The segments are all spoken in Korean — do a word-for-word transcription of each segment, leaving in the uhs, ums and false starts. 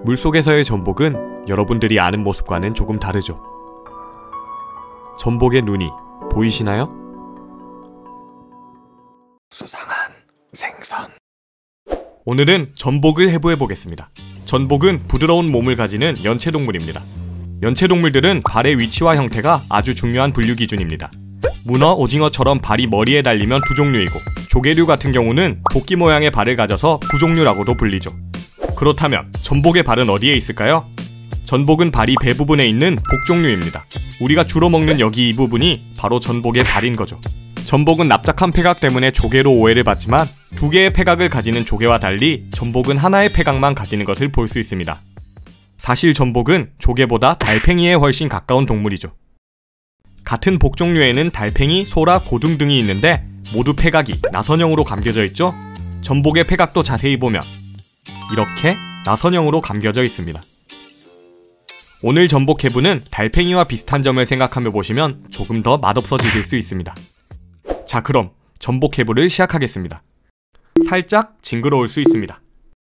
물속에서의 전복은 여러분들이 아는 모습과는 조금 다르죠. 전복의 눈이 보이시나요? 수상한 생선. 오늘은 전복을 해부해보겠습니다. 전복은 부드러운 몸을 가지는 연체동물입니다. 연체동물들은 발의 위치와 형태가 아주 중요한 분류 기준입니다. 문어, 오징어처럼 발이 머리에 달리면 두 종류이고, 조개류 같은 경우는 도끼 모양의 발을 가져서 구종류라고도 불리죠. 그렇다면 전복의 발은 어디에 있을까요? 전복은 발이 배 부분에 있는 복종류입니다. 우리가 주로 먹는 여기 이 부분이 바로 전복의 발인 거죠. 전복은 납작한 폐각 때문에 조개로 오해를 받지만 두 개의 폐각을 가지는 조개와 달리 전복은 하나의 폐각만 가지는 것을 볼 수 있습니다. 사실 전복은 조개보다 달팽이에 훨씬 가까운 동물이죠. 같은 복종류에는 달팽이, 소라, 고등 등이 있는데 모두 폐각이 나선형으로 감겨져 있죠? 전복의 폐각도 자세히 보면 이렇게 나선형으로 감겨져 있습니다. 오늘 전복 해부는 달팽이와 비슷한 점을 생각하며 보시면 조금 더 맛없어지실 수 있습니다. 자, 그럼 전복 해부를 시작하겠습니다. 살짝 징그러울 수 있습니다.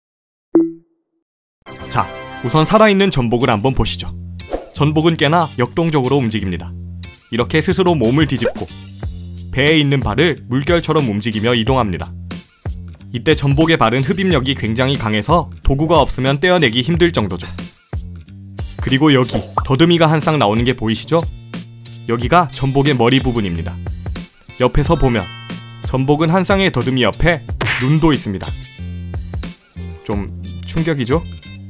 자, 우선 살아있는 전복을 한번 보시죠. 전복은 꽤나 역동적으로 움직입니다. 이렇게 스스로 몸을 뒤집고 배에 있는 발을 물결처럼 움직이며 이동합니다. 이때 전복의 발은 흡입력이 굉장히 강해서 도구가 없으면 떼어내기 힘들 정도죠. 그리고 여기 더듬이가 한 쌍 나오는 게 보이시죠? 여기가 전복의 머리 부분입니다. 옆에서 보면 전복은 한 쌍의 더듬이 옆에 눈도 있습니다. 좀 충격이죠?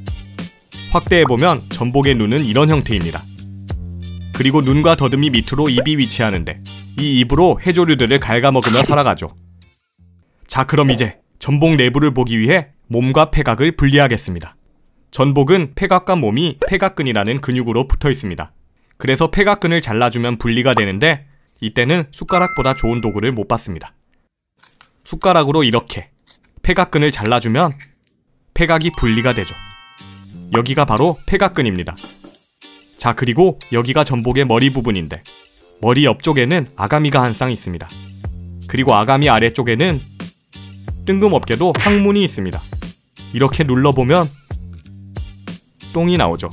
확대해보면 전복의 눈은 이런 형태입니다. 그리고 눈과 더듬이 밑으로 입이 위치하는데 이 입으로 해조류들을 갉아먹으며 살아가죠. 자, 그럼 이제 전복 내부를 보기 위해 몸과 폐각을 분리하겠습니다. 전복은 폐각과 몸이 폐각근이라는 근육으로 붙어 있습니다. 그래서 폐각근을 잘라주면 분리가 되는데 이때는 숟가락보다 좋은 도구를 못 받습니다. 숟가락으로 이렇게 폐각근을 잘라주면 폐각이 분리가 되죠. 여기가 바로 폐각근입니다. 자, 그리고 여기가 전복의 머리 부분인데 머리 옆쪽에는 아가미가 한 쌍 있습니다. 그리고 아가미 아래쪽에는 뜬금없게도 항문이 있습니다. 이렇게 눌러보면 똥이 나오죠.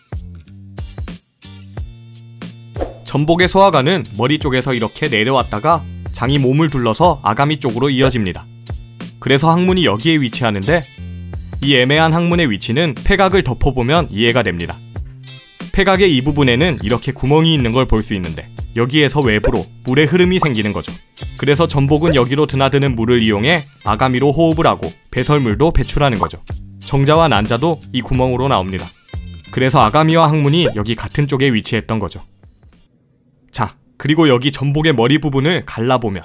전복의 소화관은 머리 쪽에서 이렇게 내려왔다가 장이 몸을 둘러서 아가미 쪽으로 이어집니다. 그래서 항문이 여기에 위치하는데 이 애매한 항문의 위치는 폐각을 덮어보면 이해가 됩니다. 폐각의 이 부분에는 이렇게 구멍이 있는 걸 볼 수 있는데 여기에서 외부로 물의 흐름이 생기는 거죠. 그래서 전복은 여기로 드나드는 물을 이용해 아가미로 호흡을 하고 배설물도 배출하는 거죠. 정자와 난자도 이 구멍으로 나옵니다. 그래서 아가미와 항문이 여기 같은 쪽에 위치했던 거죠. 자, 그리고 여기 전복의 머리 부분을 갈라보면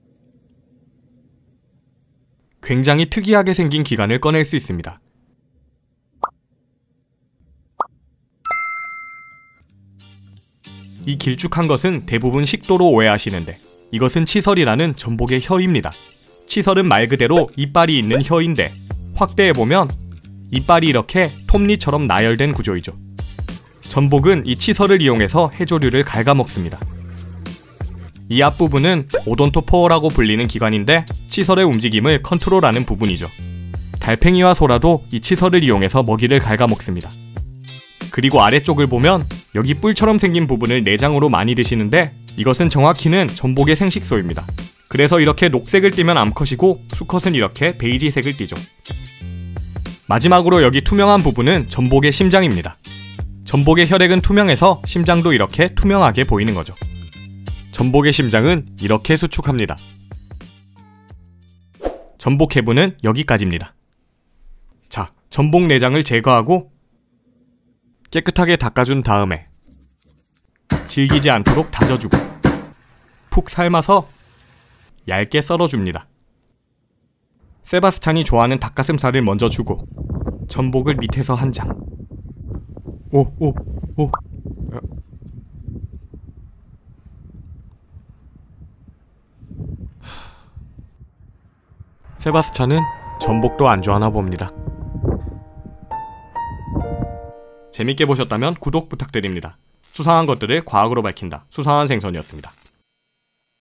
굉장히 특이하게 생긴 기관을 꺼낼 수 있습니다. 이 길쭉한 것은 대부분 식도로 오해하시는데 이것은 치설이라는 전복의 혀입니다. 치설은 말 그대로 이빨이 있는 혀인데 확대해보면 이빨이 이렇게 톱니처럼 나열된 구조이죠. 전복은 이 치설을 이용해서 해조류를 갉아먹습니다. 이 앞부분은 오돈토포어라고 불리는 기관인데 치설의 움직임을 컨트롤하는 부분이죠. 달팽이와 소라도 이 치설을 이용해서 먹이를 갉아먹습니다. 그리고 아래쪽을 보면 여기 뿔처럼 생긴 부분을 내장으로 많이 드시는데 이것은 정확히는 전복의 생식소입니다. 그래서 이렇게 녹색을 띠면 암컷이고 수컷은 이렇게 베이지색을 띠죠. 마지막으로 여기 투명한 부분은 전복의 심장입니다. 전복의 혈액은 투명해서 심장도 이렇게 투명하게 보이는 거죠. 전복의 심장은 이렇게 수축합니다. 전복 해부는 여기까지입니다. 자, 전복 내장을 제거하고 깨끗하게 닦아준 다음에 질기지 않도록 다져주고 푹 삶아서 얇게 썰어줍니다. 세바스찬이 좋아하는 닭가슴살을 먼저 주고 전복을 밑에서 한 장. 오, 오, 오. 세바스찬은 전복도 안 좋아하나 봅니다. 재밌게 보셨다면 구독 부탁드립니다. 수상한 것들을 과학으로 밝힌다. 수상한 생선이었습니다.